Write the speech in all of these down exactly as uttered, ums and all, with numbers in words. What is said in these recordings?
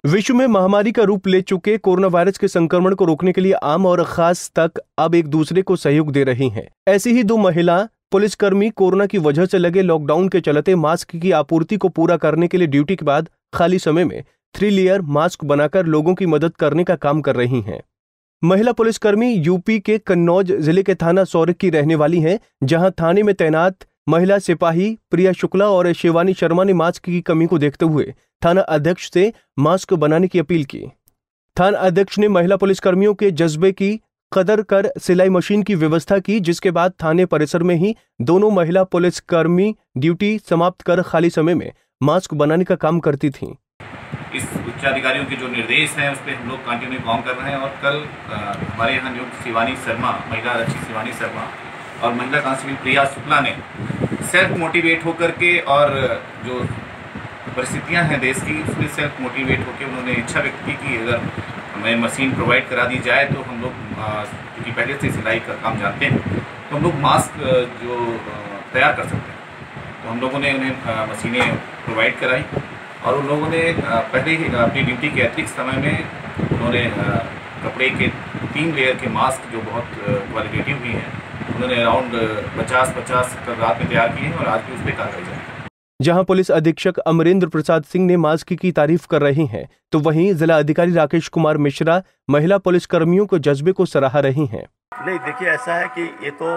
विश्व में महामारी का रूप ले चुके कोरोना वायरस के संक्रमण को रोकने के लिए आम और खास तक अब एक दूसरे को सहयोग दे रही हैं। ऐसी ही दो महिला पुलिसकर्मी कोरोना की वजह से लगे लॉकडाउन के चलते मास्क की आपूर्ति को पूरा करने के लिए ड्यूटी के बाद खाली समय में थ्री लेयर मास्क बनाकर लोगों की मदद करने का काम कर रही हैं। महिला पुलिसकर्मी यूपी के कन्नौज जिले के थाना सौरख की रहने वाली हैं, जहां थाने में तैनात महिला सिपाही प्रिया शुक्ला और शिवानी शर्मा ने मास्क की कमी को देखते हुए थाना अध्यक्ष से मास्क बनाने की अपील की। थाना अध्यक्ष ने महिला पुलिसकर्मियों के जज्बे की कदर कर सिलाई मशीन की व्यवस्था की, जिसके बाद थाने परिसर में ही दोनों महिला पुलिसकर्मी ड्यूटी समाप्त कर खाली समय में मास्क बनाने का काम करती थीं। इस उच्चाधिकारियों के जो निर्देश हैं उस पर हम लोग कंटिन्यू काम कर रहे हैं और कल आ, हमारे यहाँ नियुक्त शिवानी शर्मा, महिला आरक्षी शिवानी शर्मा और महिला कांस्टेबल प्रिया शुक्ला ने सेल्फ मोटिवेट होकर के और जो परिस्थितियां हैं देश की उसमें सेल्फ मोटिवेट होकर उन्होंने इच्छा व्यक्त की कि अगर हमें मशीन प्रोवाइड करा दी जाए तो हम लोग क्योंकि पहले से सिलाई का काम जानते हैं तो हम लोग मास्क जो तैयार कर सकते हैं। तो हम लोगों ने उन्हें मशीनें प्रोवाइड कराई और उन लोगों ने पहले ही अपनी ड्यूटी के अतिरिक्त समय में उन्होंने कपड़े के तीन लेयर के मास्क जो बहुत क्वालिटेटिव भी हैं उन्होंने अराउंड पचास पचास कल रात में तैयार किए हैं और आज भी उस पर कार्रवाई जारी। जहां पुलिस अधीक्षक अमरेंद्र प्रसाद सिंह ने मास्क की तारीफ कर रही हैं, तो वहीं जिला अधिकारी राकेश कुमार मिश्रा महिला पुलिसकर्मियों को जज्बे को सराहा रही हैं। नहीं देखिए, ऐसा है कि ये तो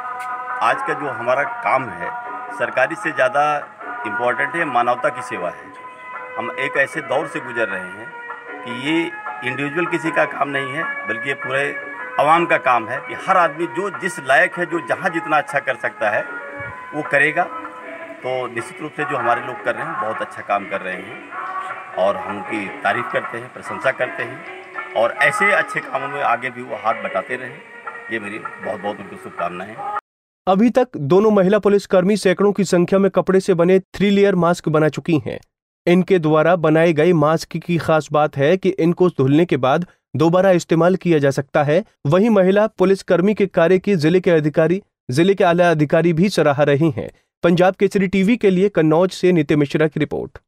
आज का जो हमारा काम है सरकारी से ज़्यादा इम्पोर्टेंट है, मानवता की सेवा है। हम एक ऐसे दौर से गुजर रहे हैं कि ये इंडिविजुअल किसी का काम नहीं है बल्कि ये पूरे आवाम का काम है कि हर आदमी जो जिस लायक है, जो जहाँ जितना अच्छा कर सकता है वो करेगा। तो निश्चित रूप से जो हमारे लोग कर रहे हैं बहुत अच्छा काम कर रहे हैं और हम उनकी तारीफ़ करते हैं, प्रशंसा करते हैं और ऐसे अच्छे कामों में आगे भी वो हाथ बटाते रहें, ये मेरी बहुत बहुत उनको शुभकामनाएं हैं। अभी तक दोनों महिला पुलिसकर्मी सैकड़ों की संख्या में कपड़े से बने थ्री लेयर मास्क बना चुकी हैं। इनके द्वारा बनाए गए मास्क की खास बात है कि इनको धुलने के बाद दोबारा इस्तेमाल किया जा सकता है। वहीं महिला पुलिसकर्मी के कार्य की जिले के अधिकारी जिले के आला अधिकारी भी सराहा रहे हैं। पंजाब केसरी टीवी के लिए कन्नौज से नित्य मिश्रा की रिपोर्ट।